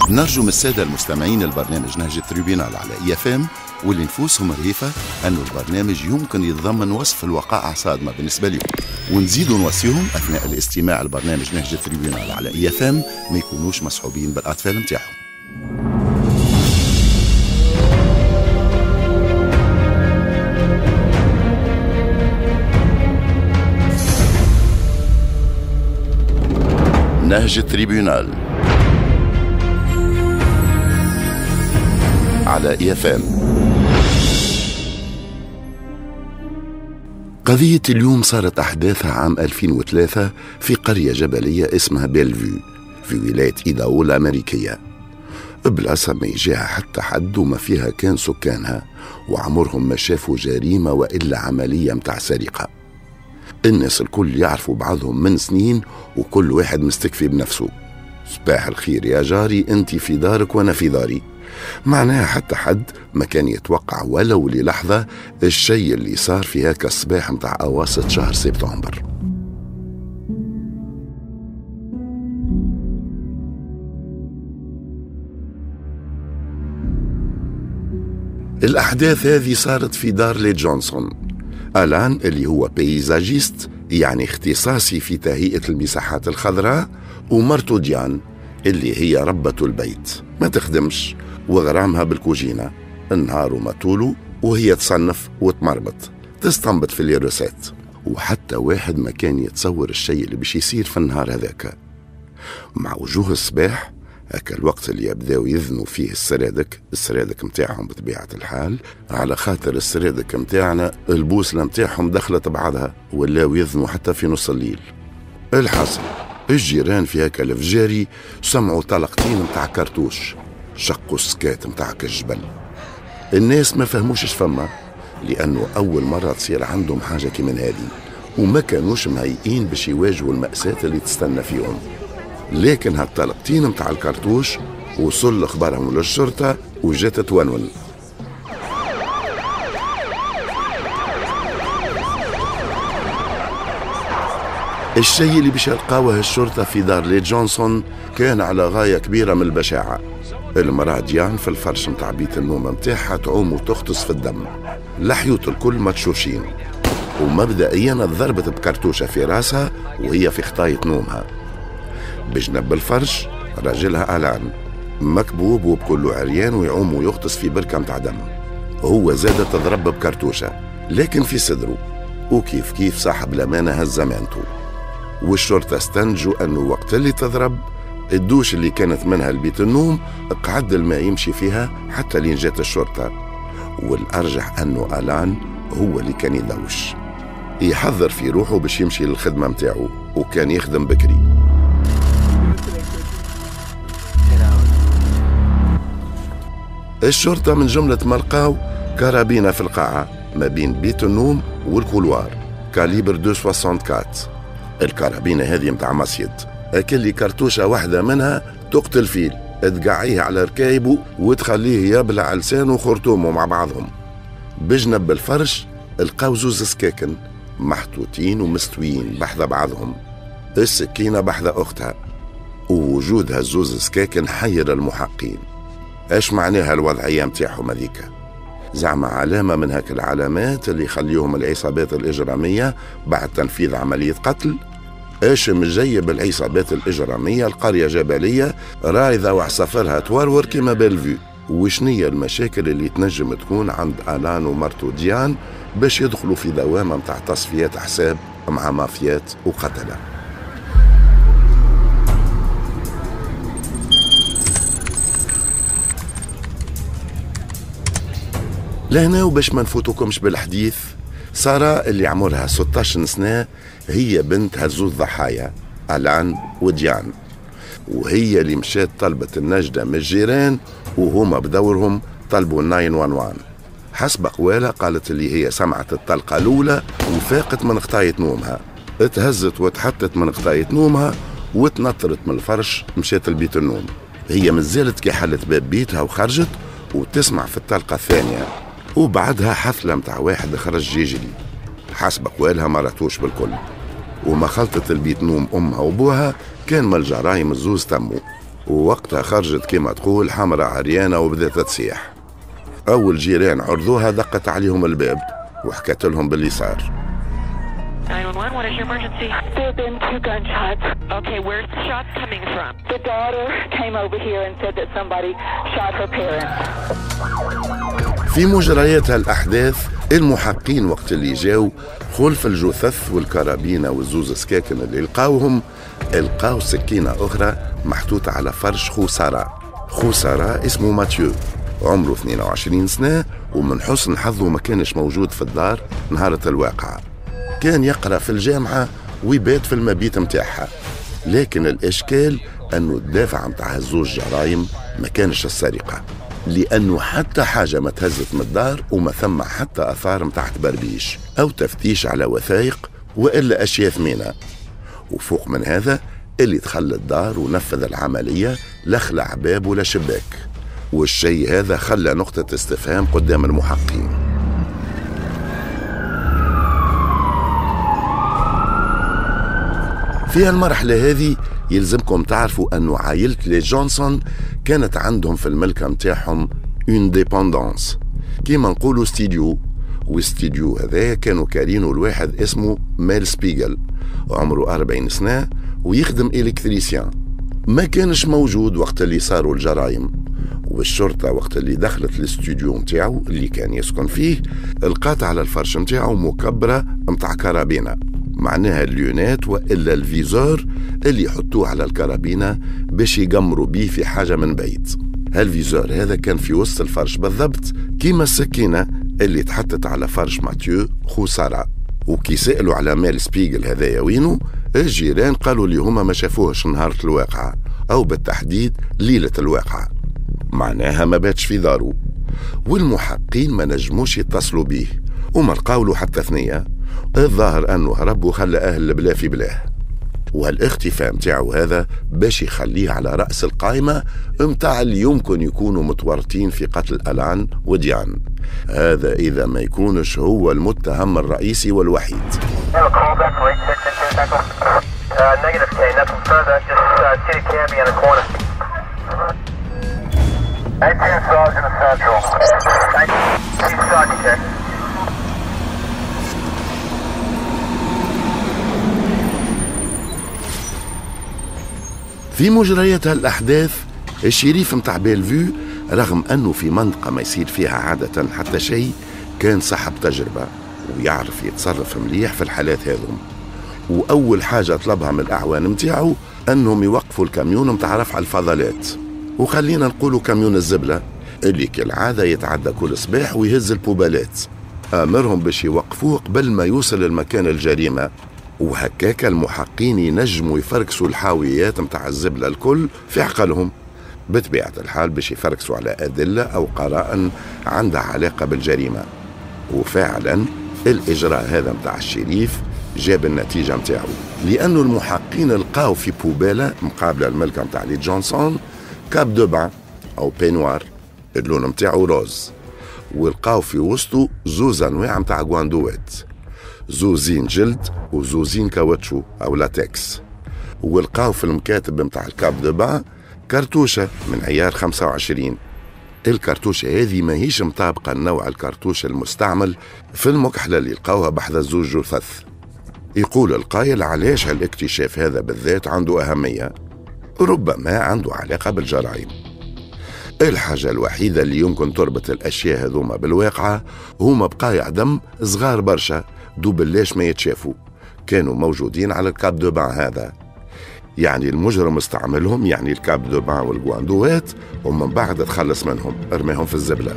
نرجو من السادة المستمعين البرنامج نهج التريبيونال على EFM واللي نفوسهم رهيفة أنه البرنامج يمكن يتضمن وصف الوقائع صادمة بالنسبة لهم، ونزيدوا نوصيهم أثناء الاستماع البرنامج نهج التريبيونال على EFM ما يكونوش مصحوبين بالأطفال متاعهم. نهج التريبيونال على EFM. قضية اليوم صارت أحداثها عام 2003 في قرية جبلية اسمها بيلفيو في ولاية إيداهو الأمريكية، بلاصة ما يجيها حتى حد وما فيها كان سكانها وعمرهم ما شافوا جريمة وإلا عملية متاع سرقة. الناس الكل يعرفوا بعضهم من سنين وكل واحد مستكفي بنفسه. صباح الخير يا جاري، انت في دارك وانا في داري. معناها حتى حد ما كان يتوقع ولو للحظة الشيء اللي صار في هاك الصباح متاع أواسط شهر سبتمبر. الأحداث هذه صارت في دار لي جونسون. ألان اللي هو بيزاجيست يعني اختصاصي في تهيئة المساحات الخضراء، ومرتو ديان اللي هي ربة البيت ما تخدمش وغرامها بالكوجينة النهار وما طوله، وهي تصنف وتمرمط تستنبط في اليروسات، وحتى واحد ما كان يتصور الشيء اللي باش يصير في النهار هذاك. مع وجوه الصباح هكا الوقت اللي يبداو يذنوا فيه السرادك متاعهم بطبيعة الحال، على خاطر السرادك متاعنا البوصلة متاعهم دخلت بعضها ولاو يذنوا حتى في نص الليل. الحاصل الجيران في هكا الفجاري سمعوا طلقتين متاع كرتوش شقوا السكات متاع الجبل. الناس ما فهموش اش فما، لأنه أول مرة تصير عندهم حاجة كمن هذه وما كانوش مهيئين باش يواجهوا المأساة اللي تستنى فيهم. لكن هالطلقتين متاع الكرتوش وصل اخبارهم للشرطة وجات تونون. الشيء اللي باش يلقاوه الشرطة في دار لي جونسون كان على غاية كبيرة من البشاعة. المرأة ديان في الفرش متاع بيت النوم متاعها تعوم وتغطس في الدم، لحيوت الكل متشوشين، ومبدئيا ضربت بكرتوشة في راسها وهي في خطاية نومها. بجنب الفرش راجلها ألان مكبوب وبكله عريان ويعوم ويغطس في بركة متاع دم، هو زاد تضرب بكرتوشة لكن في صدره، وكيف كيف صاحب الأمانة هز مانته. والشرطة استنتجوا أنه وقت اللي تضرب الدوش اللي كانت منها البيت النوم قعد الماء يمشي فيها حتى لين جات الشرطة. والأرجح أنه ألان هو اللي كان يدوش يحضر في روحه باش يمشي للخدمة متاعه، وكان يخدم بكري. الشرطة من جملة ما لقاو كرابينة في القاعة ما بين بيت النوم والكولوار كاليبر 264. الكرابينة هذه متاع مصيد، أكل كرتوشة واحدة منها تقتل فيل، تقعيه على ركايبه وتخليه يبلع على لسانه وخرطومه مع بعضهم. بجنب الفرش لقاو زوز سكاكن محطوطين ومستويين بحذا بعضهم، السكينة بحذا أختها، ووجود هالزوز سكاكن حير المحققين. ايش معناها الوضعية متاعهم هذيك؟ زعما علامة من هاك العلامات اللي يخليهم العصابات الإجرامية بعد تنفيذ عملية قتل. ايش مجيب العصابات الإجرامية القرية جبلية رايضة وعصفرها تورور كما بيلفيو؟ وشنية المشاكل اللي تنجم تكون عند ألان ومرتو ديان باش يدخلوا في دوامة متاع تصفيات حساب مع مافيات وقتلة؟ لهنا وباش ما نفوتوكمش بالحديث، سارة اللي عمرها 16 سنة هي بنت هالزوز ضحايا ألان وديان، وهي اللي مشات طلبت النجدة من الجيران وهما بدورهم طلبوا 911. حسب أقوالها قالت اللي هي سمعت الطلقة الأولى وفاقت من خطاية نومها، اتهزت وتحطت من خطاية نومها وتنطرت من الفرش مشات البيت النوم. هي مازالت كي حلت باب بيتها وخرجت وتسمع في الطلقة الثانية، وبعدها حفلة متاع واحد خرج يجري. حسب أقوالها ما راتوش بالكل، وما خلطت البيت نوم أمها وبوها كان من الجرايم الزوز تمو. ووقتها خرجت كما تقول حمرة عريانة وبدأت تسيح. أول جيران عرضوها دقت عليهم الباب وحكت لهم باللي صار. 911, what is your emergency? There have been 2 gunshots. Okay, where's the shots coming from? The daughter came over here and said that somebody shot her parents. في مجريات الأحداث المحققين وقت اللي جاو خلف الجثث والكرابينة والزوز سكاكن اللي لقاو سكينة أخرى محطوطة على فرش خوسارة اسمه ماتيو، عمره 22 سنة، ومن حسن حظه ما كانش موجود في الدار نهارة الواقعة، كان يقرأ في الجامعة ويبات في المبيت متاعها. لكن الإشكال أنه الدافع متاع الزوج جرائم ما كانش السرقة، لأنه حتى حاجة ما تهزت من الدار وما ثم حتى أثار متاع تبربيش أو تفتيش على وثائق وإلا أشياء ثمينة. وفوق من هذا اللي دخل الدار ونفذ العملية لا خلع باب ولا شباك، والشيء هذا خلى نقطة استفهام قدام المحققين. في المرحلة هذه يلزمكم تعرفوا أنه عائلة لي جونسون كانت عندهم في الملكة متاعهم اون ديبندانس، كيما نقولوا ستيديو، واستديو هذا كانوا كارينو الواحد اسمه ميل سبيغل، عمره 40 سنة ويخدم إلكتريسيان. ما كانش موجود وقت اللي صاروا الجرائم، والشرطة وقت اللي دخلت الاستوديو متاعو اللي كان يسكن فيه لقات على الفرش متاعو مكبرة متاع كرابينة، معناها الليونات وإلا الفيزور اللي يحطوه على الكرابينة باش يقمروا بيه في حاجة من بعيد. هالفيزور هذا كان في وسط الفرش بالضبط كيما السكينة اللي تحطت على فرش ماتيو خوسارة. وكي سألوا على ميل سبيغل هذايا وينو، الجيران قالوا لي هما ما شافوهش نهار الواقعة، أو بالتحديد ليلة الواقعة، معناها ما باتش في دارو. والمحققين ما نجموش يتصلوا بيه وما لقاولوا حتى ثنية. الظاهر أنه هرب وخلى أهل البلا في بلاه، والاختفاء متاعه هذا باش يخليه على رأس القائمة متاع اللي يمكن يكونوا متورطين في قتل ألان وديان، هذا إذا ما يكونش هو المتهم الرئيسي والوحيد. في مجريات الأحداث الشريف متاع بيلفيو رغم أنه في منطقة ما يصير فيها عادة حتى شيء كان صاحب تجربة ويعرف يتصرف مليح في الحالات هذم. وأول حاجة طلبها من الأعوان متاعه أنهم يوقفوا الكاميون متاع رفع الفضلات، وخلينا نقولوا كاميون الزبلة اللي كالعادة يتعدى كل صباح ويهز البوبالات، آمرهم باش يوقفوه قبل ما يوصل المكان الجريمة، وهكاك المحققين ينجموا يفركسوا الحاويات متاع الزبلة الكل في عقلهم، بطبيعة الحال باش يفركسوا على أدلة أو قرائن عندها علاقة بالجريمة. وفعلا الإجراء هذا متاع الشريف جاب النتيجة متاعه، لأنه المحققين لقاو في بوبالة مقابلة الملكة متاع لي جونسون كاب دو بان أو بينوار اللون متاعه روز، ولقاو في وسطه زوز أنواع متاع غواندوات، زوزين جلد وزوزين كاوتشو أو لاتكس. ولقاو في المكاتب متاع الكاب دو بان كرتوشة من عيار 25. الكرتوشة هذه ماهيش مطابقة النوع الكرتوشة المستعمل في المكحلة اللي لقاوها بحث الزوج جثث. يقول القائل علاش هالاكتشاف هذا بالذات عنده أهمية؟ ربما عنده علاقة بالجرائم. الحاجة الوحيدة اللي يمكن تربط الأشياء هذوما بالواقعة هما بقايا دم صغار برشا دوبلاش ما يتشافوا كانوا موجودين على الكاب دو بان هذا، يعني المجرم استعملهم، يعني الكاب دو بان والغواندوات، ومن بعد تخلص منهم ارميهم في الزبلة.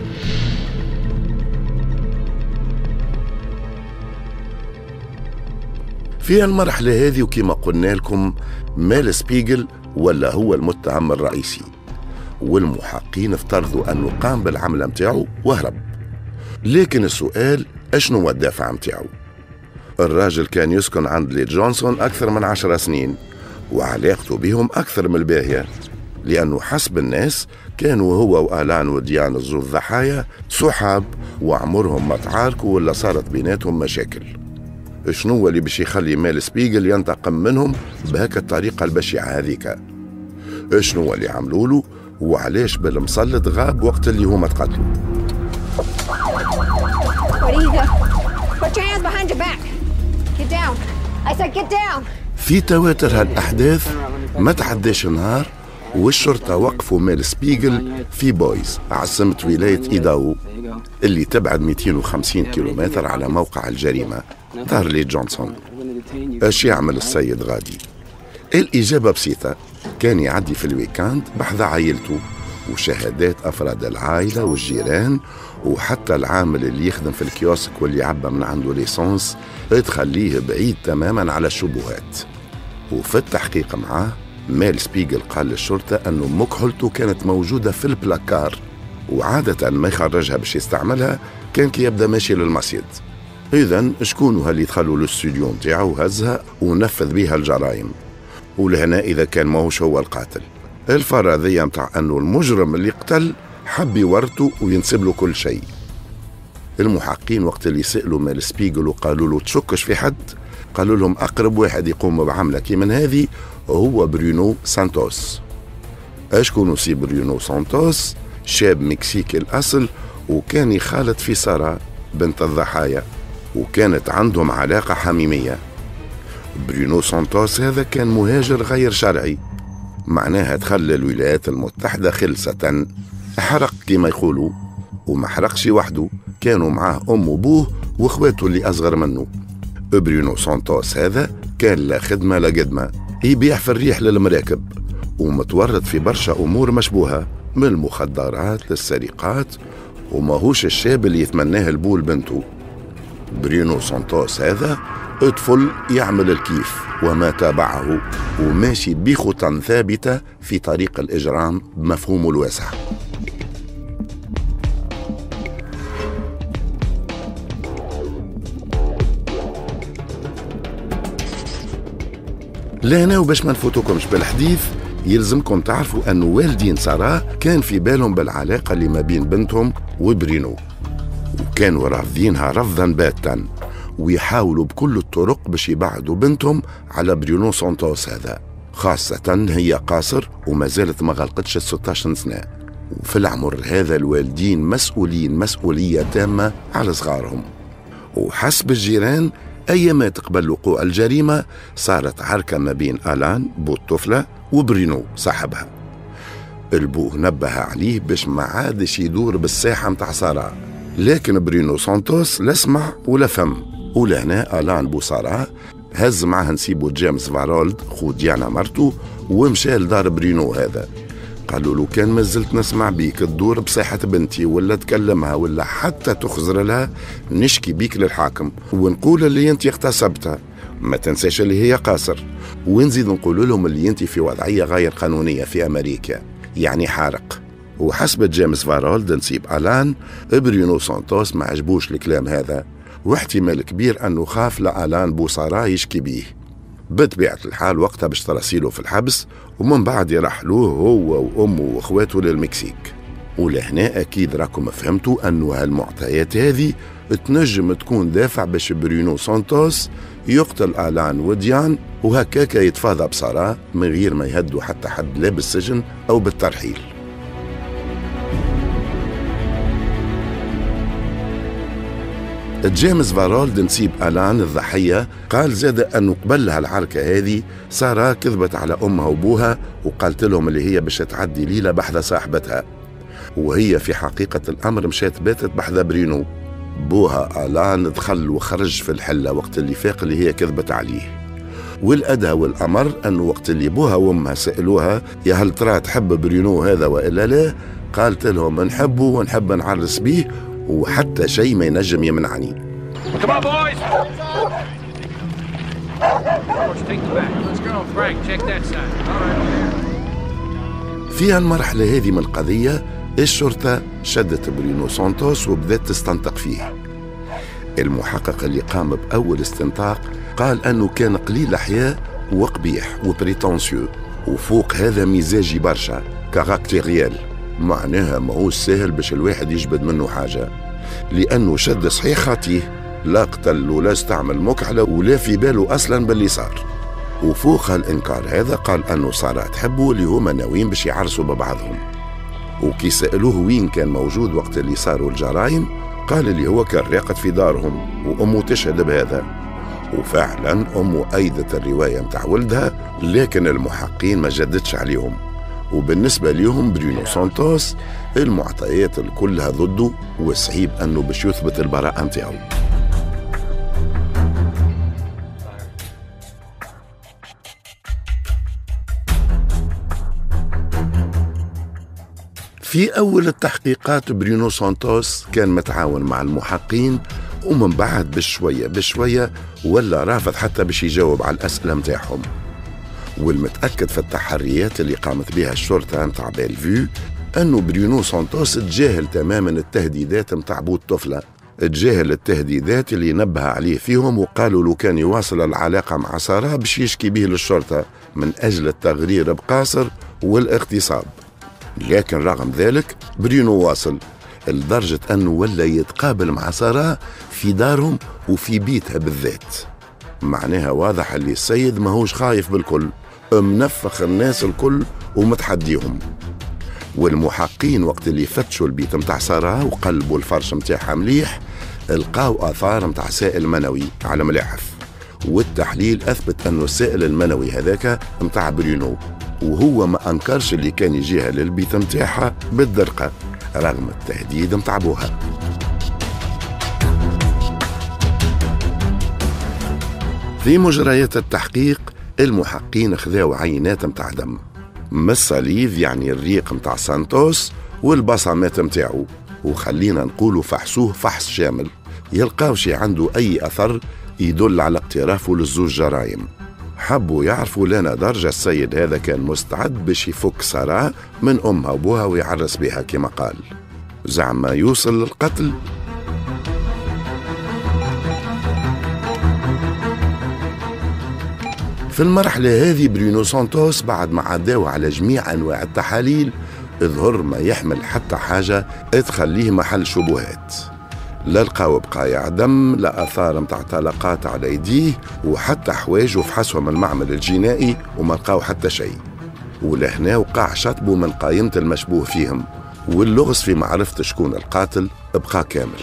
في المرحلة هذه وكما قلنا لكم ميل سبيغل ولا هو المتهم الرئيسي، والمحققين افترضوا أنه قام بالعملة متاعه وهرب. لكن السؤال اشنو هو الدافع متاعه؟ الراجل كان يسكن عند لي جونسون أكثر من 10 سنين وعلاقته بهم أكثر من الباهية، لأنه حسب الناس كانوا هو وآلان وديان الزوج ضحايا صحاب وعمرهم ما تعاركوا ولا صارت بيناتهم مشاكل. شنو هو اللي باش يخلي ميل سبيغل ينتقم منهم بهاك الطريقة البشعة هذيك؟ شنو اللي عملوا له وعلاش بالمسلط غاب وقت اللي هما تقتلوا. في تواتر هالأحداث ما تعداش نهار والشرطة وقفوا مال سبيغل في بويز عاصمة ولاية إيداهو اللي تبعد 250 كيلومتر على موقع الجريمة دار لي جونسون. ايش يعمل السيد غادي؟ الإجابة بسيطة، كان يعدي في الويكاند بحذا عائلته وشهادات أفراد العائلة والجيران وحتى العامل اللي يخدم في الكيوسك واللي عبى من عنده ليسونس تخليه بعيد تماما على الشبهات. وفي التحقيق معاه مال سبيغل قال للشرطة أنه مكحلته كانت موجودة في البلاكار وعادة ما يخرجها باش يستعملها كان كي يبدأ ماشي للمسجد. إذن شكونوا هاللي دخلوا للاستوديو نتاعو وهزها ونفذ بيها الجرائم؟ ولهنا إذا كان ماهوش هو القاتل. الفرضية متاع أنه المجرم اللي قتل حب يورطه وينسب له كل شيء. المحققين وقت اللي سألوا مال سبيغل وقالوا له تشكش في حد، قالوا لهم أقرب واحد يقوم بعملة كي من هذه هو برونو سانتوس. أشكون سي برونو سانتوس؟ شاب مكسيكي الأصل وكان يخالط في سارة بنت الضحايا وكانت عندهم علاقة حميمية. برونو سانتوس هذا كان مهاجر غير شرعي، معناها دخل الولايات المتحدة خلصة، حرق كما يقولوا، وما حرقش وحده، كانوا معاه أم وبوه واخواته اللي أصغر منه. برونو سانتوس هذا كان لا خدمة لا قدمة، يبيع في الريح للمراكب ومتورط في برشا أمور مشبوهة من المخدرات للسرقات، وماهوش الشاب اللي يتمناه البول بنته. برونو سانتوس هذا طفل يعمل الكيف وما تابعه وماشي بخطى ثابتة في طريق الإجرام بمفهومه الواسع. لهنا وباش ما نفوتوكمش بالحديث يلزمكم تعرفوا أن والدين سارة كان في بالهم بالعلاقة اللي ما بين بنتهم وبرينو، وكانوا رافضينها رفضا باتا ويحاولوا بكل الطرق باش يبعدوا بنتهم على برونو سانتوس هذا، خاصة هي قاصر وما زالت ما غلقتش 16 سنة. وفي العمر هذا الوالدين مسؤولين مسؤولية تامة على صغارهم. وحسب الجيران أيما تقبل وقوع الجريمة صارت عركة ما بين آلان بو الطفلة وبرينو صاحبها. البو نبه عليه باش ما عادش يدور بالساحة متاع سارة، لكن برينو سانتوس لا سمع ولا فهم. ولهنا آلان بو سارة هز معاه نسيبو جيمس فارولد خو ديانا مرتو ومشى لدار برينو هذا. قالوا له كان ما زلت نسمع بيك تدور بصحة بنتي ولا تكلمها ولا حتى تخزر لها نشكي بيك للحاكم ونقول اللي انت اغتصبتها، ما تنساش اللي هي قاصر، ونزيد نقول لهم اللي انت في وضعية غير قانونية في أمريكا يعني حارق. وحسب جيمس فارولد نسيب آلان برونو سانتوس ما عجبوش الكلام هذا، واحتمال كبير أنه خاف لآلان بو سارة يشكي بيه. بطبيعة الحال وقتها باش تراسيله في الحبس ومن بعد يرحلوه هو وأمه وأخواته للمكسيك. ولهنا أكيد راكم فهمتوا أنه هالمعطيات هذه تنجم تكون دافع باش برونو سانتوس يقتل آلان وديان وهكاك يتفاضى بسارة من غير ما يهدوا حتى حد لا بالسجن أو بالترحيل. جيمس فارولد نسيب آلان الضحية قال زاد أنه قبل هالعركة هذه سارة كذبت على أمها وبوها وقالت لهم اللي هي باش تعدي ليلة بحذا صاحبتها، وهي في حقيقة الأمر مشات باتت بحذا برينو. بوها آلان دخل وخرج في الحلة وقت اللي فاق اللي هي كذبت عليه. والأدهى والأمر أنه وقت اللي بوها وأمها سألوها يا هل ترى تحب برينو هذا وإلا لا، قالت لهم نحبه ونحب نعرس بيه وحتى شيء ما ينجم يمنعني. في المرحلة هذه من القضية الشرطة شدت برونو سانتوس وبدأت تستنطق فيه. المحقق اللي قام بأول استنطاق قال أنه كان قليل أحياء وقبيح وبريتونسيو، وفوق هذا مزاجي برشا كاركتيريال، معناها ما هو سهل باش الواحد يجبد منه حاجة، لأنه شد صحيح خاطيه لا قتل ولا استعمل مكحلة ولا في باله أصلا باللي صار. وفوق الإنكار هذا قال أنه سارة تحبه اللي هما ناويين باش يعرسوا ببعضهم. وكي سألوه وين كان موجود وقت اللي صاروا الجرائم قال اللي هو كان راقد في دارهم وأمه تشهد بهذا. وفعلا أمه أيدت الرواية متاع ولدها، لكن المحققين ما جددش عليهم. وبالنسبة ليهم برونو سانتوس المعطيات الكلها ضده، وصعيب أنه باش يثبت البراءة متاعه. في أول التحقيقات برونو سانتوس كان متعاون مع المحققين، ومن بعد بشوية ولا رافض حتى باش يجاوب على الأسئلة متاعهم. والمتأكد في التحريات اللي قامت بها الشرطة متاع بيلفيو أنه برونو سانتوس تجاهل تماما التهديدات متاع بوت طفلة، تجاهل التهديدات اللي نبه عليه فيهم، وقالوا له كان يواصل العلاقة مع سارة باش يشكي به للشرطة من أجل التغرير بقاصر والاغتصاب. لكن رغم ذلك برونو واصل لدرجة أنه ولا يتقابل مع سارة في دارهم وفي بيتها بالذات. معناها واضح اللي السيد ماهوش خايف بالكل، منفخ الناس الكل ومتحديهم. والمحققين وقت اللي فتشوا البيت متاع سارة وقلبوا الفرش متاعها مليح لقاو آثار متاع سائل منوي على ملاحف، والتحليل أثبت أنه السائل المنوي هذاك متاع برونو، وهو ما أنكرش اللي كان يجيها للبيت متاعها بالدرقة رغم التهديد متاع بوها. في مجريات التحقيق المحققين خذاو عينات متاع دم من الصليف، يعني الريق متاع سانتوس والبصمات متاعو، وخلينا نقولوا فحصوه فحص شامل، يلقاوش عنده أي أثر يدل على اقترافه للزوج جرائم. حبوا يعرفوا لنا درجة السيد هذا كان مستعد باش يفك سارة من أمها وبوها ويعرس بها كما قال، زعما يوصل للقتل. في المرحلة هذه برونو سانتوس بعد ما عداو على جميع أنواع التحاليل اظهر ما يحمل حتى حاجة تخليه محل شبهات. لا لقاو بقايا دم، لا آثار متاع طلقات على يديه، وحتى حوايجه فحصهم المعمل الجنائي وما لقاو حتى شيء. ولهنا وقع شطبه من قائمة المشبوه فيهم، واللغز في معرفة شكون القاتل بقى كامل.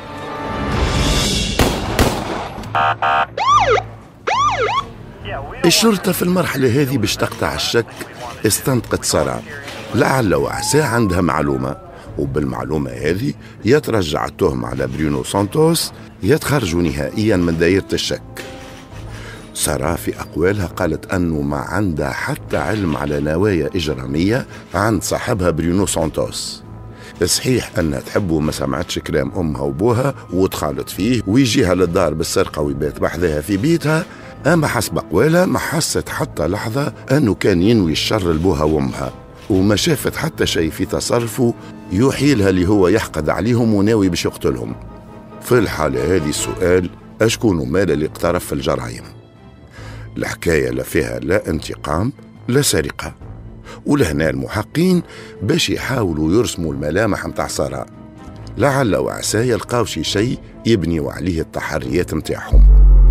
الشرطة في المرحلة هذه باش تقطع الشك استنطقت سارة، لعل وعسى عندها معلومة، وبالمعلومة هذه يترجع التهم على برونو سانتوس، يتخرج نهائيا من دائرة الشك. سارة في أقوالها قالت أنه ما عندها حتى علم على نوايا إجرامية عند صاحبها برونو سانتوس. صحيح أنها تحبه وما سمعتش كلام أمها وبوها وتخالط فيه ويجيها للدار بالسرقة ويبات بحذاها في بيتها، أما حسب أقوالها ما حست حتى لحظة أنه كان ينوي الشر لبوها وأمها، وما شافت حتى شيء في تصرفه يوحي لها اللي هو يحقد عليهم وناوي باش يقتلهم. في الحالة هذه السؤال أشكون مال اللي اقترف في الجرائم؟ الحكاية لا فيها لا انتقام لا سرقة. ولهنا المحققين باش يحاولوا يرسموا الملامح متاع سارة، لعل وعسى يلقاو شيء يبنيوا عليه التحريات متاعهم.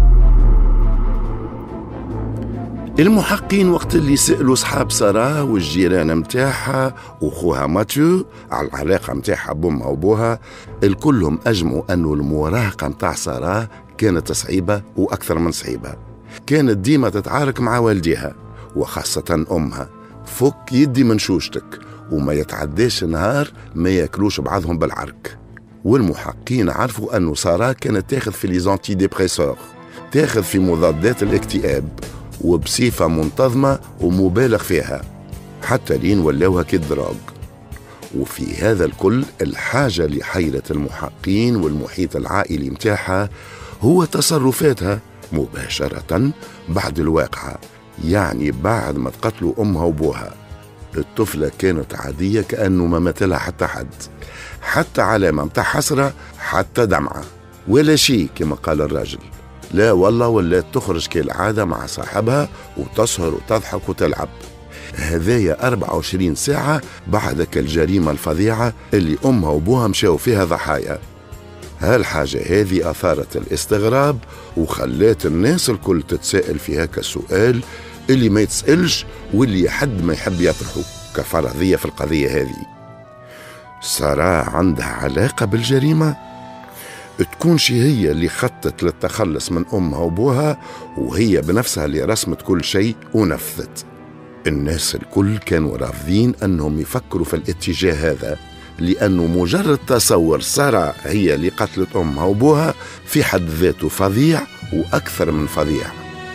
المحققين وقت اللي سألوا صحاب سارة والجيران متاعها وخوها ماتيو على العلاقة متاعها بأمها وبوها، الكلهم أجمعوا أنه المراهقة متاع سارة كانت صعيبة وأكثر من صعيبة. كانت ديما تتعارك مع والديها وخاصة أمها، فك يدي من شوشتك، وما يتعداش نهار ما ياكلوش بعضهم بالعرك. والمحققين عرفوا أنه سارة كانت تاخذ في ليزانتي ديبريسور، تاخذ في مضادات الاكتئاب وبصفة منتظمة ومبالغ فيها حتى لين ولاوها كالدراج. وفي هذا الكل الحاجة لحيرة المحققين والمحيط العائلي متاعها هو تصرفاتها مباشرة بعد الواقعة، يعني بعد ما تقتلوا أمها وبوها. الطفلة كانت عادية كأنه ما ماتلها حتى حد، حتى علامة متاع حسرة، حتى دمعة ولا شيء كما قال الراجل. لا والله ولا تخرج كالعادة مع صاحبها وتسهر وتضحك وتلعب. هذايا 24 ساعة بعد الجريمة الفظيعة اللي أمها وبوها مشاو فيها ضحايا. هالحاجة هذه أثارت الاستغراب وخلات الناس الكل تتساءل في هكا السؤال اللي ما يتسألش واللي حد ما يحب يطرحه كفرضية في القضية هذه. سارة عندها علاقة بالجريمة؟ تكونش هي اللي خطت للتخلص من أمها وأبوها وهي بنفسها اللي رسمت كل شيء ونفذت؟ الناس الكل كانوا رافضين أنهم يفكروا في الاتجاه هذا، لأنه مجرد تصور سارة هي اللي قتلت أمها وأبوها في حد ذاته فظيع وأكثر من فظيع.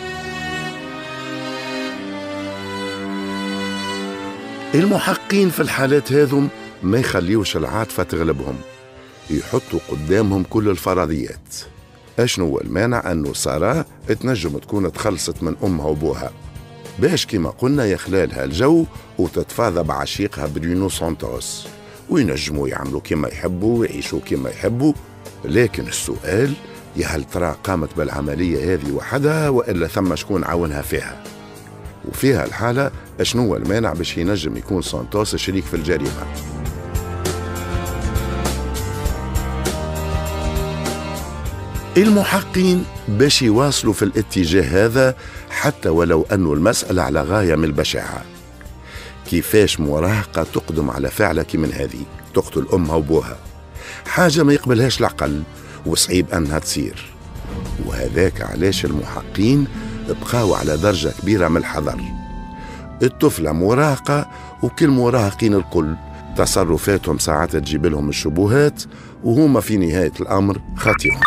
المحققين في الحالات هذم ما يخليوش العاطفة تغلبهم، يحطوا قدامهم كل الفرضيات. أشنو هو المانع أنه سارة تنجم تكون تخلصت من أمها وأبوها باش كما قلنا يخلالها الجو وتتفاضى بعشيقها برونو سانتوس وينجموا يعملوا كما يحبوا ويعيشوا كما يحبوا. لكن السؤال يا هل ترى قامت بالعملية هذه وحدها وإلا ثم شكون عاونها فيها؟ وفيها الحالة أشنو هو المانع باش ينجم يكون سانتوس شريك في الجريمة؟ المحققين باش يواصلوا في الاتجاه هذا حتى ولو أنه المسألة على غاية من البشاعة. كيفاش مراهقة تقدم على فعلة من هذه تقتل أمها وأبوها؟ حاجة ما يقبلهاش العقل وصعيب أنها تصير. وهذاك علاش المحققين بقاوا على درجة كبيرة من الحذر. الطفلة مراهقة وكل مراهقين الكل تصرفاتهم ساعات تجيب لهم الشبهات وهما في نهاية الأمر خاطئون.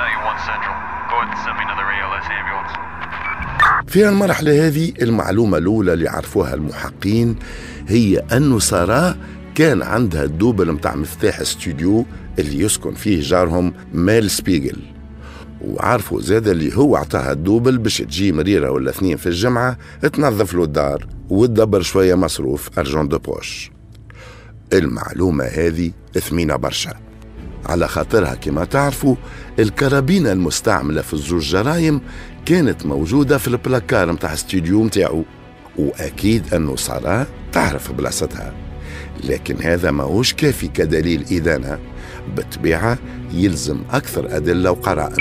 في المرحلة هذه المعلومة الأولى اللي عرفوها المحققين هي أنه سارة كان عندها الدوبل متاع مفتاح استوديو اللي يسكن فيه جارهم مال سبيغل، وعرفوا زاد اللي هو عطاها الدوبل باش تجي مريرة ولا اثنين في الجمعة تنظف له الدار وتدبر شوية مصروف أرجون دو بوش. المعلومة هذه ثمينة برشا، على خاطرها كما تعرفوا الكرابين المستعملة في الزوج جرايم كانت موجودة في البلاكار متاع استوديو متاعو، وأكيد أنه سارة تعرف بلاصتها. لكن هذا ماهوش كافي كدليل إدانة، بالطبيعة يلزم أكثر أدلة وقرائن.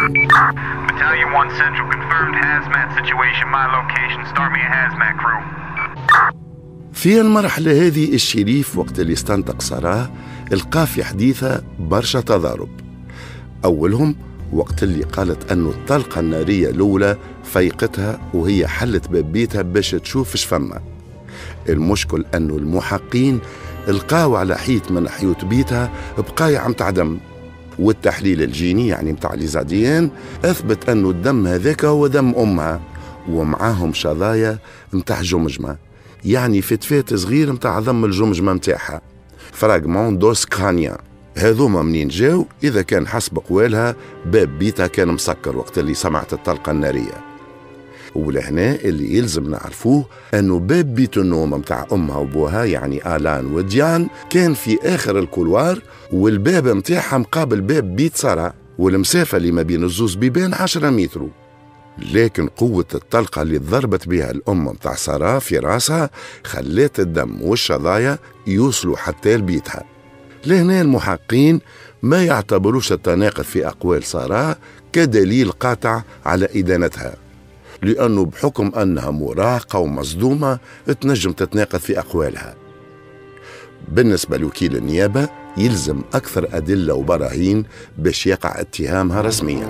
في المرحلة هذه الشريف وقت اللي استنطق سارة لقى في حديثة برشا تضارب. أولهم وقت اللي قالت أنه الطلقة النارية الأولى فيقتها وهي حلت باب بيتها باش تشوف شفمة. المشكل أنه المحققين لقاو على حيط من حيوت بيتها بقايع متاع دم، والتحليل الجيني يعني متاع ليزاديان أثبت أنه الدم هذاك هو دم أمها، ومعاهم شظايا متاع جمجمة يعني فتفات صغير متاع عظم الجمجمة متاعها، فراغمون دوس كرانيا. هذوما منين جاو؟ إذا كان حسب قوالها باب بيتها كان مسكر وقت اللي سمعت الطلقة النارية. ولهنا اللي يلزم نعرفوه أنه باب بيت النوم متاع أمها وبوها يعني آلان وديان كان في آخر الكولوار، والباب متاعها مقابل باب بيت سارة، والمسافة اللي ما بين الزوز بيبان 10 متر. لكن قوة الطلقة اللي ضربت بها الأم متاع سارة في راسها خلات الدم والشظايا يوصلوا حتى لبيتها. لهنا المحققين ما يعتبروش التناقض في أقوال سارة كدليل قاطع على إدانتها، لأنه بحكم أنها مراهقة ومصدومة تنجم تتناقض في أقوالها. بالنسبة لوكيل النيابة يلزم أكثر أدلة وبراهين باش يقع اتهامها رسميا.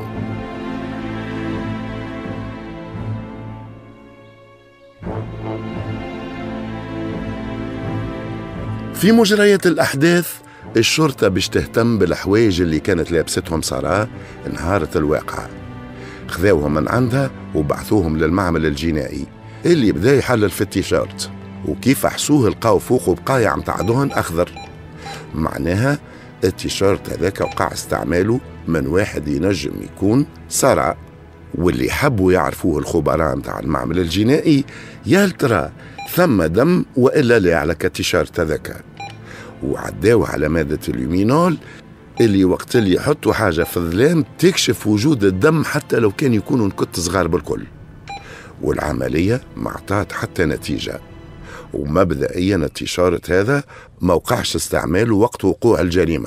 في مجريات الأحداث الشرطة باش تهتم بالحوايج اللي كانت لابستهم سارة نهارة الواقعة. خذاوهم من عندها وبعثوهم للمعمل الجنائي اللي بدا يحلل في التيشيرت، وكيف حسوه لقاو فوقه بقايع متاع دهن أخضر، معناها التيشيرت هذاك وقع استعماله من واحد ينجم يكون سارة. واللي حبوا يعرفوه الخبراء متاع المعمل الجنائي يا ترى ثم دم وإلا لا على التيشيرت هذاك، وعداو على مادة اليومينول اللي وقت اللي يحطوا حاجة في الظلام تكشف وجود الدم حتى لو كان يكونوا نكت صغار بالكل. والعملية ما عطات حتى نتيجة، ومبدئيا التيشيرت هذا ما وقعش استعماله وقت وقوع الجريمة،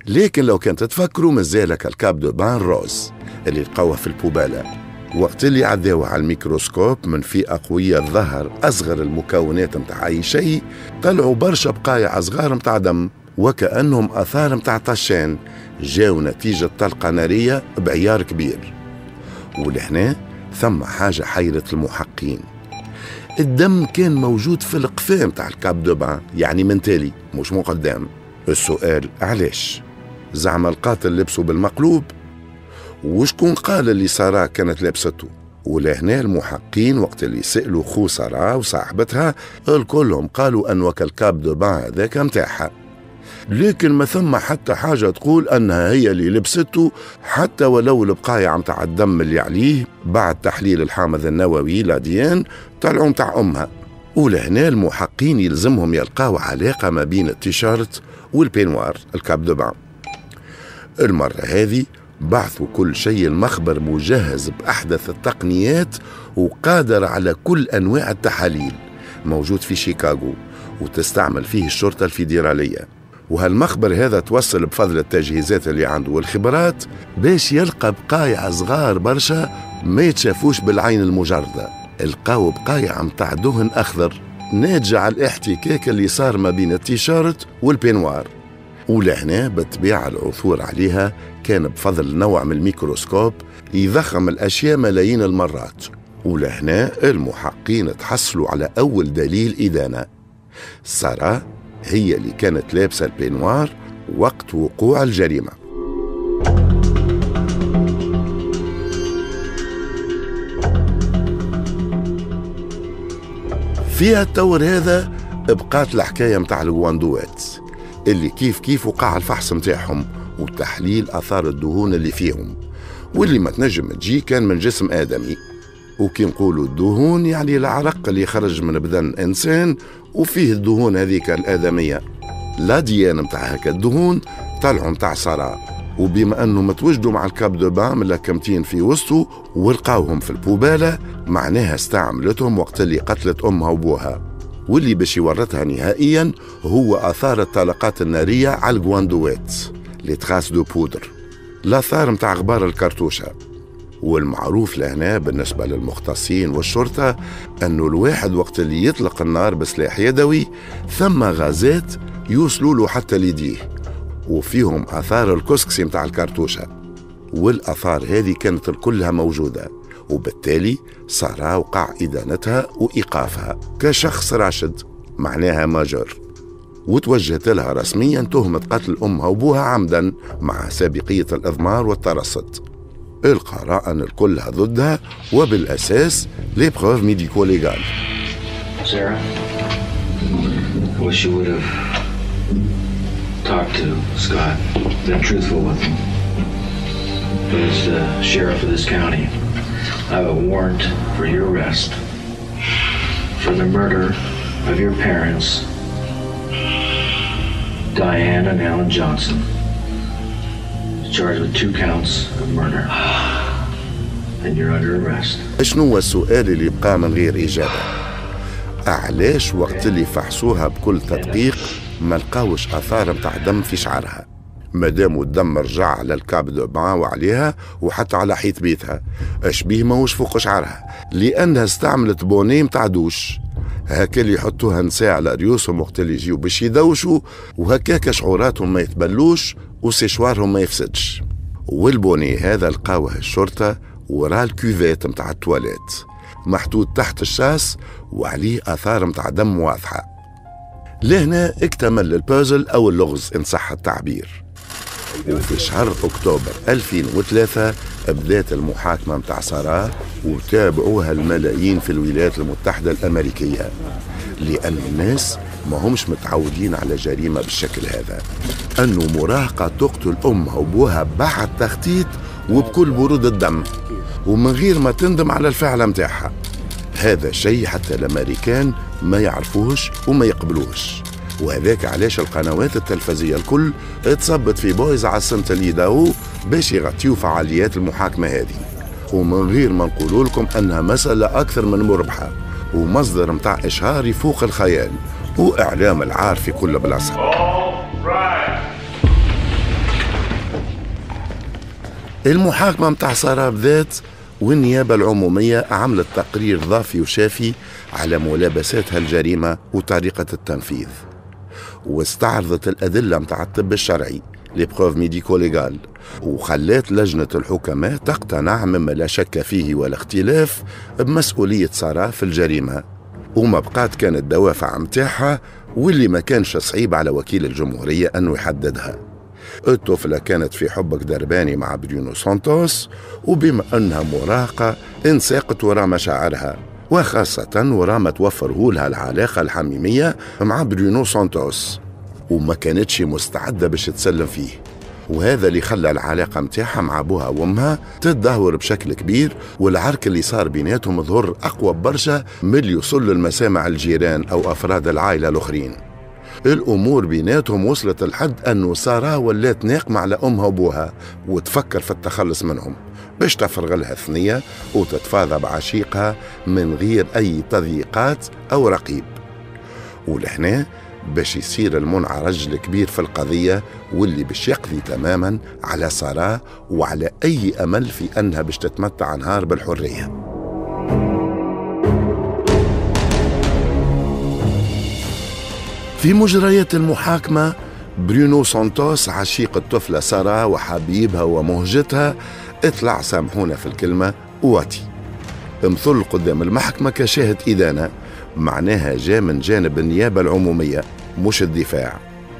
لكن لو كنت تفكروا مازالك الكاب دو بان روز اللي لقوه في البوبالة، وقت اللي عداوه على الميكروسكوب من فئة قوية ظهر أصغر المكونات متاع أي شيء، طلعوا برشا بقايا صغار متاع دم وكأنهم أثار متاع طشان جاو نتيجة طلقة نارية بعيار كبير. ولهنا ثم حاجة حيرة المحققين، الدم كان موجود في القفاه متاع الكاب دو بان، يعني من تالي مش من قدام. السؤال علاش؟ زعما القاتل لبسه بالمقلوب؟ وشكون قال اللي سارة كانت لابسته؟ ولهنا المحققين وقت اللي سألوا خو سارة وصاحبتها الكلهم قالوا أنه الكاب دو بان هذاك متاعها، لكن ما ثم حتى حاجة تقول أنها هي اللي لبسته، حتى ولو البقايا متاع الدم اللي عليه بعد تحليل الحامض النووي لاديان طلعوا متاع أمها. ولهنا المحققين يلزمهم يلقاو علاقة ما بين التيشيرت والبينوار الكاب دو بان. المرة هذه بعثوا كل شيء المخبر مجهز بأحدث التقنيات وقادر على كل أنواع التحاليل، موجود في شيكاغو وتستعمل فيه الشرطة الفيدرالية. وهالمخبر هذا توصل بفضل التجهيزات اللي عنده والخبرات باش يلقى بقايا صغار برشا ما يتشافوش بالعين المجردة. لقاو بقايا متاع دهن أخضر ناتجة على الاحتكاك اللي صار ما بين التيشيرت والبينوار. ولهنا بالطبيعة العثور عليها كان بفضل نوع من الميكروسكوب يضخم الأشياء ملايين المرات. ولهنا المحققين تحصلوا على أول دليل إدانة، سارة هي اللي كانت لابسة البينوار وقت وقوع الجريمة. في التور هذا بقات الحكاية متاع الغواندوات اللي كيف وقع الفحص متاعهم وتحليل أثار الدهون اللي فيهم، واللي ما تنجم تجي كان من جسم آدمي. وكي نقولوا الدهون يعني العرق اللي خرج من بدن إنسان وفيه الدهون هذيك الآدمية. لا ديان متاع هكا الدهون طلعوا متاع سارة، وبما أنه متوجدوا مع الكاب دو بان ملكمتين في وسطه ولقاوهم في البوبالة، معناها استعملتهم وقت اللي قتلت أمها وبوها. واللي باش يورطها نهائيا هو آثار الطلقات النارية على الغواندوات اللي تخاس دو بودر، الآثار متاع غبار الكرتوشة. والمعروف لهنا بالنسبة للمختصين والشرطة أنه الواحد وقت اللي يطلق النار بسلاح يدوي ثم غازات يوصلوا له حتى ليديه وفيهم آثار الكسكسي متاع الكرتوشة، والآثار هذه كانت كلها موجودة، وبالتالي سارة وقع إدانتها وإيقافها كشخص راشد معناها ماجور، وتوجهت لها رسميا تهمة قتل أمها وأبوها عمدا مع سابقية الإضمار والترصد. القرائن الكلها ضدها وبالأساس لي بروف ميديكو ليغال. Sarah, I wish you would have talked to Scott, been truthful with him. But as the sheriff of this county, I have a warrant for your arrest for the murder of your parents, Diane and Alan Johnson. Charged with 2 counts of murder. And you're under arrest. شنو هو السؤال اللي بقى من غير إجابة؟ علاش وقت اللي فحصوها بكل تدقيق ما لقاوش آثار متاع دم في شعرها؟ مادام الدم رجع على الكاب دو بان وعليها وحتى على حيط بيتها، اش بيه ماهوش فوق شعرها؟ لأنها استعملت بوني متاع دوش، هكا اللي يحطوها نساء على ريوسهم وقت اللي يجيو باش يدوشوا، وهكاك شعوراتهم ما يتبلوش وسيشوارهم ما يفسدش. والبوني هذا لقاوه الشرطة وراء الكوفيت متاع التواليت محطوط تحت الشاس وعليه آثار متاع دم واضحة. لهنا اكتمل البازل أو اللغز إن صح التعبير. وفي شهر أكتوبر 2003 بدات المحاكمة متاع سارة وتابعوها الملايين في الولايات المتحدة الأمريكية، لأن الناس ما همش متعودين على جريمة بالشكل هذا، أنه مراهقة تقتل أمها وأبوها بعد تخطيط وبكل برود الدم ومن غير ما تندم على الفعل متاعها. هذا شيء حتى الأمريكان ما يعرفوش وما يقبلوش، وهذاك علاش القنوات التلفزية الكل تصبت في بويز على السنة اللي داو باش يغطيوا فعاليات المحاكمة هذه، ومن غير ما نقولوا لكم أنها مسألة أكثر من مربحة ومصدر متاع إشهار يفوق الخيال وإعلام العار في كل بلاصة. المحاكمة متاع سارة بذات والنيابة العمومية عملت تقرير ضافي وشافي على ملابسات هالجريمة وطريقة التنفيذ، واستعرضت الأدلة متاع الطب الشرعي لي بروف ميديكو ليغال، وخلات لجنة الحكماء تقتنع مما لا شك فيه ولا اختلاف بمسؤولية سارة في الجريمة، وما بقات كانت الدوافع متاعها واللي ما كانش صعيب على وكيل الجمهورية أنه يحددها. الطفلة كانت في حبك درباني مع برونو سانتوس، وبما أنها مراهقة انساقت وراء مشاعرها، وخاصة وراء ما توفره لها العلاقة الحميمية مع برونو سانتوس، وما كانتش مستعدة باش تسلم فيه، وهذا اللي خلى العلاقة متاعها مع أبوها وأمها تتدهور بشكل كبير، والعرك اللي صار بيناتهم ظهر أقوى برشا من اللي يوصل للمسامع الجيران أو أفراد العائلة الآخرين. الأمور بيناتهم وصلت الحد أنه سارة ولات ناقمة على أمها وأبوها وتفكر في التخلص منهم باش تفرغ لها ثنية وتتفاضى بعشيقها من غير أي تضييقات أو رقيب. ولهنا باش يصير المنعرج الكبير في القضية واللي باش يقضي تماما على سارة وعلى أي أمل في أنها باش تتمتع نهار بالحرية. في مجريات المحاكمة برونو سانتوس عشيق الطفلة سارة وحبيبها ومهجتها اطلع سامحونا في الكلمة واطي، امثل قدام المحكمة كشاهد إدانة، معناها جاء من جانب النيابة العمومية مش الدفاع.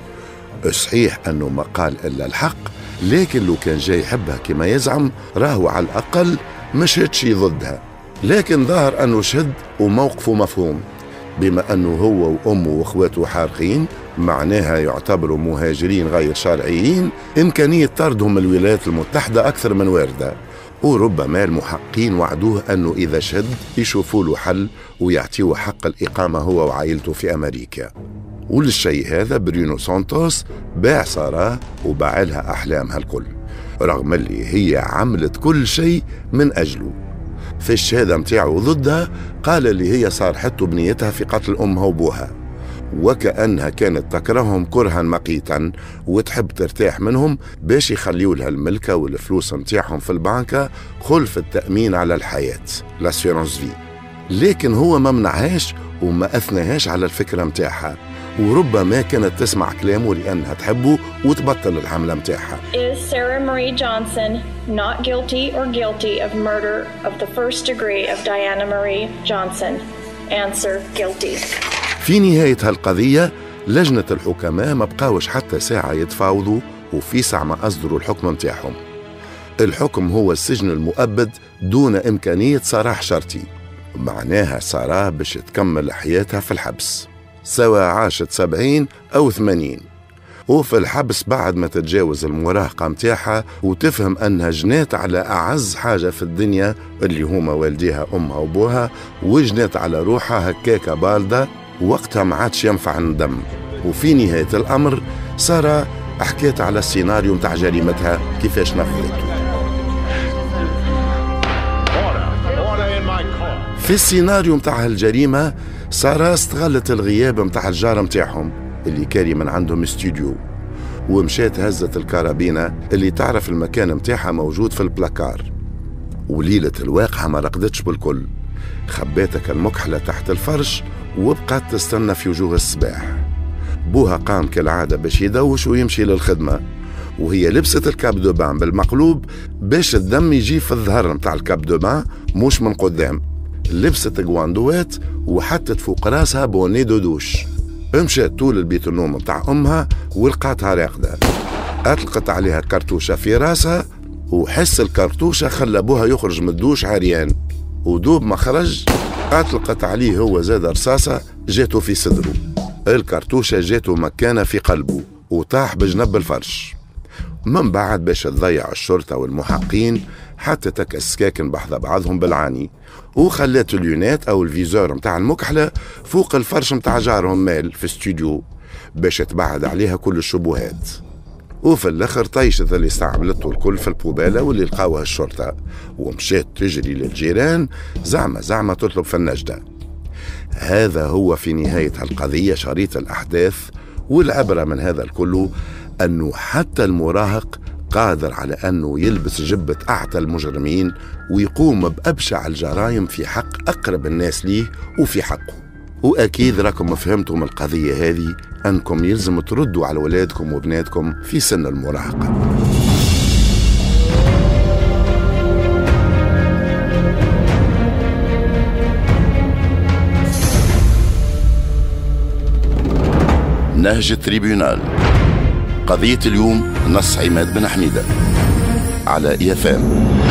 صحيح أنه ما قال إلا الحق، لكن لو كان جاي يحبها كما يزعم راهو على الأقل مش هدشي ضدها، لكن ظهر أنه شد وموقفه مفهوم، بما أنه هو وأمه وأخواته حارقين معناها يعتبروا مهاجرين غير شرعيين، إمكانية طردهم الولايات المتحدة أكثر من واردة، وربما المحققين وعدوه أنه إذا شد يشوفوا له حل ويعطيه حق الإقامة هو وعائلته في أمريكا. وللشيء هذا برونو سانتوس باع سارة وباع لها أحلامها الكل، رغم اللي هي عملت كل شيء من أجله. في الشهادة متاعه ضدها قال اللي هي صارحته بنيتها في قتل أمها وأبوها، وكأنها كانت تكرههم كرها مقيتا وتحب ترتاح منهم باش يخليوا لها الملكة والفلوس متاعهم في البنكة خلف التأمين على الحياة لاسيرونس في، لكن هو ما منعهاش وما أثناهاش على الفكرة متاعها، وربما كانت تسمع كلامه لأنها تحبه وتبطل الحملة متاعها. Is Sarah Marie Johnson not guilty or guilty of murder of the first degree of Diana Marie Johnson? Answer: guilty. في نهاية هالقضية لجنة الحكماء ما بقاوش حتى ساعة يتفاوضوا، وفي ساعة ما أصدروا الحكم متاعهم. الحكم هو السجن المؤبد دون إمكانية سراح شرطي، معناها سارة باش تكمل حياتها في الحبس سواء عاشت 70 أو 80، وفي الحبس بعد ما تتجاوز المراهقة متاعها وتفهم أنها جنات على أعز حاجة في الدنيا اللي هما والديها أمها وأبوها، وجنات على روحها هكاكا بالدة، وقتها ما عادش ينفع الندم. وفي نهاية الأمر سارة حكيت على السيناريو متاع جريمتها كيفاش نفذته. في السيناريو متاع الجريمة سارة استغلت الغياب متاع الجار متاعهم اللي كاري من عندهم استوديو، ومشات هزت الكارابينة اللي تعرف المكان متاعها موجود في البلاكار، وليلة الواقعة ما رقدتش بالكل، خباتك المكحلة تحت الفرش وبقات تستنى في وجوه الصباح. بوها قام كالعادة باش يدوش ويمشي للخدمة، وهي لبست الكاب دو بان بالمقلوب باش الدم يجي في الظهر متاع الكاب دو بان مش من قدام، لبست جواندوات وحطت فوق راسها بوني دو دوش، مشات طول البيت النوم متاع أمها ولقاتها راقدة، أطلقت عليها كرتوشة في راسها، وحس الكرتوشة خلى بوها يخرج من الدوش عريان، ودوب ما خرج أطلقت عليه هو زاد رصاصة جاته في صدره، الكرتوشة جاته مكانة في قلبه وطاح بجنب الفرش. من بعد باش تضيع الشرطة والمحققين حتى تكسكاكن بحذا بعضهم بالعاني، وخلات اليونات أو الفيزور متاع المكحلة فوق الفرش متاع جارهم مال في استوديو باش تبعد عليها كل الشبهات. وفي الآخر طيشت اللي استعملته الكل في البوبالة واللي لقاوها الشرطة، ومشات تجري للجيران زعمة تطلب في النجدة. هذا هو في نهاية القضية شريط الأحداث، والعبرة من هذا الكل أنه حتى المراهق قادر على أنه يلبس جبة أعتى المجرمين ويقوم بأبشع الجرائم في حق أقرب الناس ليه وفي حقه. وأكيد راكم فهمتوا من القضية هذه أنكم يلزم تردوا على ولادكم وبناتكم في سن المراهقة. نهج تريبيونال، قضية اليوم، نص عماد بن حميدة، على إيفام.